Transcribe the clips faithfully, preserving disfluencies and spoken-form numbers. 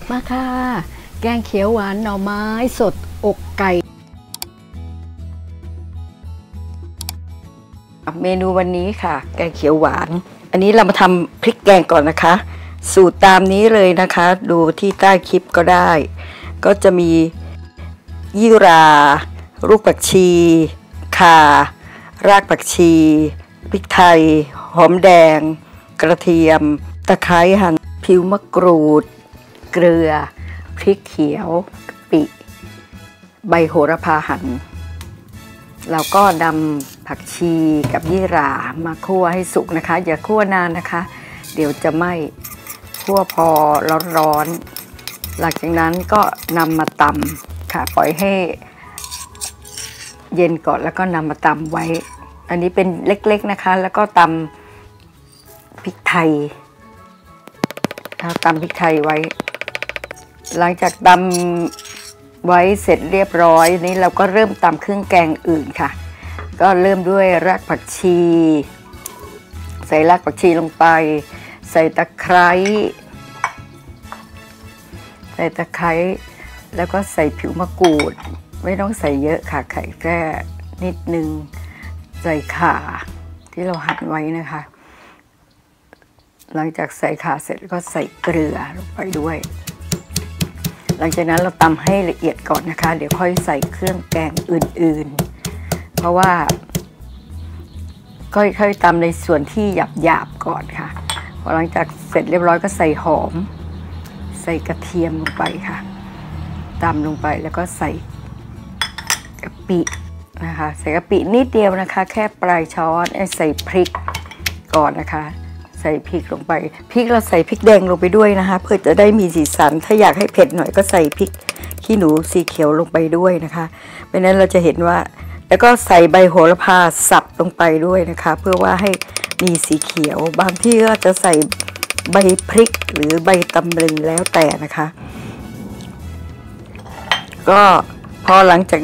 มาค่ะแกงเขียวหวานหน่อไม้สดอกไก่เมนูวันนี้ค่ะแกงเขียวหวานอันนี้เรามาทำพริกแกงก่อนนะคะสูตรตามนี้เลยนะคะดูที่ใต้คลิปก็ได้ก็จะมียี่ราลูกผักชีข่ารากผักชีพริกไทยหอมแดงกระเทียมตะไคร้หั่นผิวมะกรูดเกลือพริกเขียวกะปิใบโหระพาหั่นแล้วก็นำผักชีกับยี่หร่ามาคั่วให้สุกนะคะอย่าคั่วนานนะคะเดี๋ยวจะไหม้คั่วพอร้อนๆหลังจากนั้นก็นำมาตำค่ะปล่อยให้เย็นก่อนแล้วก็นำมาตำไว้อันนี้เป็นเล็กๆนะคะแล้วก็ตำพริกไทยตำพริกไทยไว้หลังจากตำไว้เสร็จเรียบร้อยนี้เราก็เริ่มตำเครื่องแกงอื่นค่ะก็เริ่มด้วยรากผักชีใส่รากผักชีลงไปใส่ตะไคร้ใส่ตะไคร้แล้วก็ใส่ผิวมะกรูดไม่ต้องใส่เยอะค่ะไข่แค่นิดนึงใส่ข่าที่เราหั่นไว้นะคะหลังจากใส่ข่าเสร็จก็ใส่เกลือลงไปด้วยหลังจากนั้นเราตำให้ละเอียดก่อนนะคะเดี๋ยวค่อยใส่เครื่องแกงอื่นๆเพราะว่าค่อยๆตำในส่วนที่หยาบๆก่อนค่ะพอหลังจากเสร็จเรียบร้อยก็ใส่หอมใส่กระเทียมลงไปค่ะตำลงไปแล้วก็ใส่กะปินะคะใส่กะปินิดเดียวนะคะแค่ปลายช้อนใส่พริกก่อนนะคะใส่พริกลงไปพริกเราใส่พริกแดงลงไปด้วยนะคะเพื่อจะได้มีสีสันถ้าอยากให้เผ็ดหน่อยก็ใส่พริกขี้หนูสีเขียวลงไปด้วยนะคะเพราะนั้นเราจะเห็นว่าแล้วก็ใส่ใบโหระพาสับลงไปด้วยนะคะเพื่อว่าให้มีสีเขียวบางที่ก็จะใส่ใบพริกหรือใบตำลึงแล้วแต่นะคะก็พอหลังจาก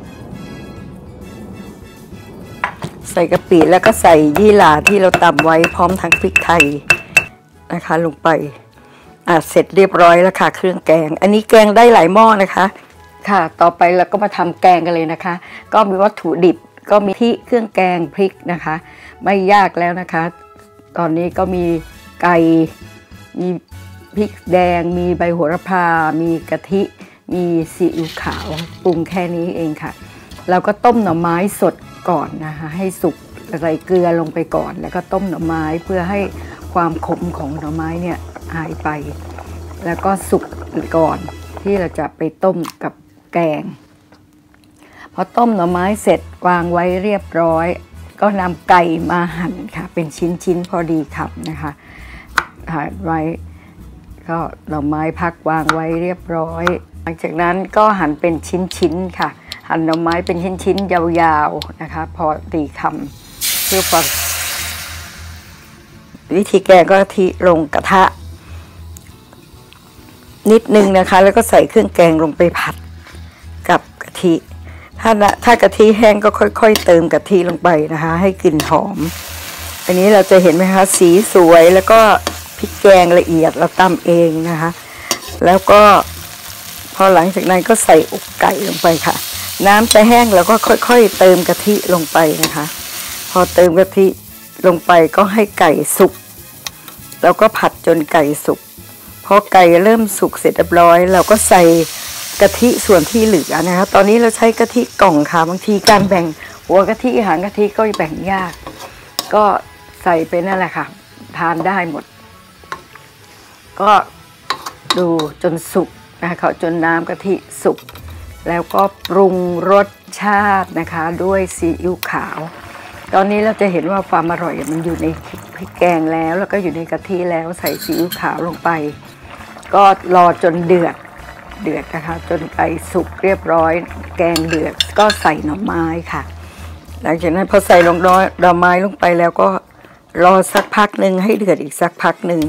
ใส่กะปิแล้วก็ใส่ยี่หร่าที่เราตำไว้พร้อมทั้งพริกไทยนะคะลงไปอ่ะเสร็จเรียบร้อยแล้วค่ะเครื่องแกงอันนี้แกงได้หลายหม้อนะคะค่ะต่อไปเราก็มาทำแกงกันเลยนะคะก็มีวัตถุดิบก็มีที่เครื่องแกงพริกนะคะไม่ยากแล้วนะคะตอนนี้ก็มีไก่มีพริกแดงมีใบโหระพามีกะทิมีซีอิ๊วขาวปรุงแค่นี้เองค่ะเราก็ต้มหน่อไม้สดก่อนนะคะให้สุกใส่เกลือลงไปก่อนแล้วก็ต้มหน่อไม้เพื่อให้ความขมของหน่อไม้เนี่ยหายไปแล้วก็สุกก่อนที่เราจะไปต้มกับแกงพอต้มหน่อไม้เสร็จวางไว้เรียบร้อยก็นำไก่มาหั่นค่ะเป็นชิ้นๆพอดีคำนะคะหั่นไว้ก็หน่อไม้พักวางไว้เรียบร้อยหลังจากนั้นก็หั่นเป็นชิ้นๆค่ะหั่นหน่อไม้เป็นชิ้นๆยาวๆนะคะพอดีคำเพื่อความวิธีแกงก็ทิลงกระทะนิดนึงนะคะแล้วก็ใส่เครื่องแกงลงไปผัดกับกะทิถ้าถ้ากะทิแห้งก็ค่อยๆเติมกะทิลงไปนะคะให้กลิ่นหอมอันนี้เราจะเห็นไหมคะสีสวยแล้วก็พริกแกงละเอียดเราตำเองนะคะแล้วก็พอหลังจากนั้นก็ใส่อกไก่ลงไปค่ะน้ำจะแห้งแล้วก็ค่อยๆเติมกะทิลงไปนะคะพอเติมกะทิลงไปก็ให้ไก่สุกแล้วก็ผัดจนไก่สุกพอไก่เริ่มสุกเสร็จเรียบร้อยเราก็ใส่กะทิส่วนที่เหลือนะคะตอนนี้เราใช้กะทิกล่องค่ะบางทีการแบ่งหัวกะทิหางกะทิก็แบ่งยากก็ใส่ไปนั่นแหละค่ะทานได้หมดก็ดูจนสุกนะคะจนน้ำกะทิสุกแล้วก็ปรุงรสชาตินะคะด้วยซีอิ๊วขาวตอนนี้เราจะเห็นว่าความอร่อยมันอยู่ในพริกแกงแล้วแล้วก็อยู่ในกะทิแล้วใส่ซีอิ๊วขาวลงไปก็รอจนเดือดเดือดนะคะจนไก่สุกเรียบร้อยแกงเดือดก็ใส่หน่อไม้ค่ะหลังจากนั้นพอใส่ลงน้อยหน่อไม้ลงไปแล้วก็รอสักพักหนึ่งให้เดือดอีกสักพักหนึ่ง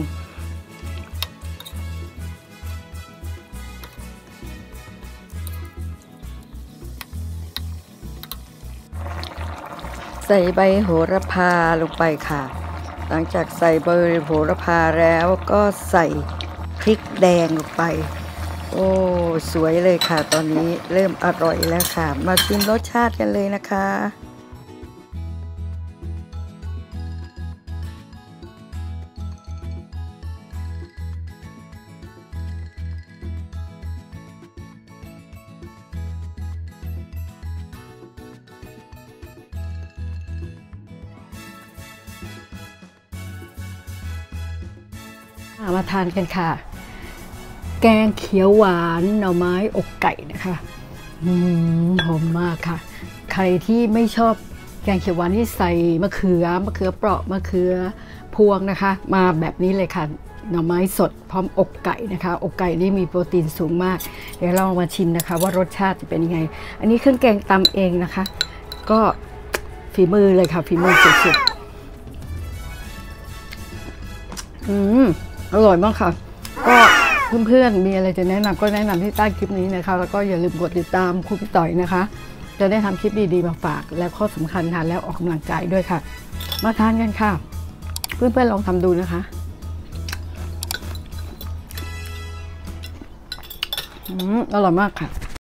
ใส่ใบโหระพาลงไปค่ะหลังจากใส่ใบโหระพาแล้วก็ใส่พริกแดงลงไปโอ้สวยเลยค่ะตอนนี้เริ่มอร่อยแล้วค่ะมาชิมรสชาติกันเลยนะคะมาทานกันค่ะแกงเขียวหวานหน่อไม้อกไก่นะคะอืมหอมมากค่ะใครที่ไม่ชอบแกงเขียวหวานที่ใส่มะเขือมะเขือเปราะมะเขือพวงนะคะมาแบบนี้เลยค่ะหน่อไม้สดพร้อมอกไก่นะคะอกไก่นี่มีโปรตีนสูงมากเดี๋ยวเรามาชิมนะคะว่ารสชาติจะเป็นยังไงอันนี้เครื่องแกงตำเองนะคะก็ฝีมือเลยค่ะฝีมือสุดๆอืมอร่อยมากค่ะก็เพื่อนๆมีอะไรจะแนะนำก็แนะนำที่ใต้คลิปนี้นะคะแล้วก็อย่าลืมกดติดตามครูพี่ต่อยนะคะจะได้ทำคลิปดีๆมาฝากและข้อสำคัญค่ะแล้วออกกำลังกายด้วยค่ะมาทานกันค่ะเพื่อนๆลองทำดูนะคะอืมอร่อยมากค่ะ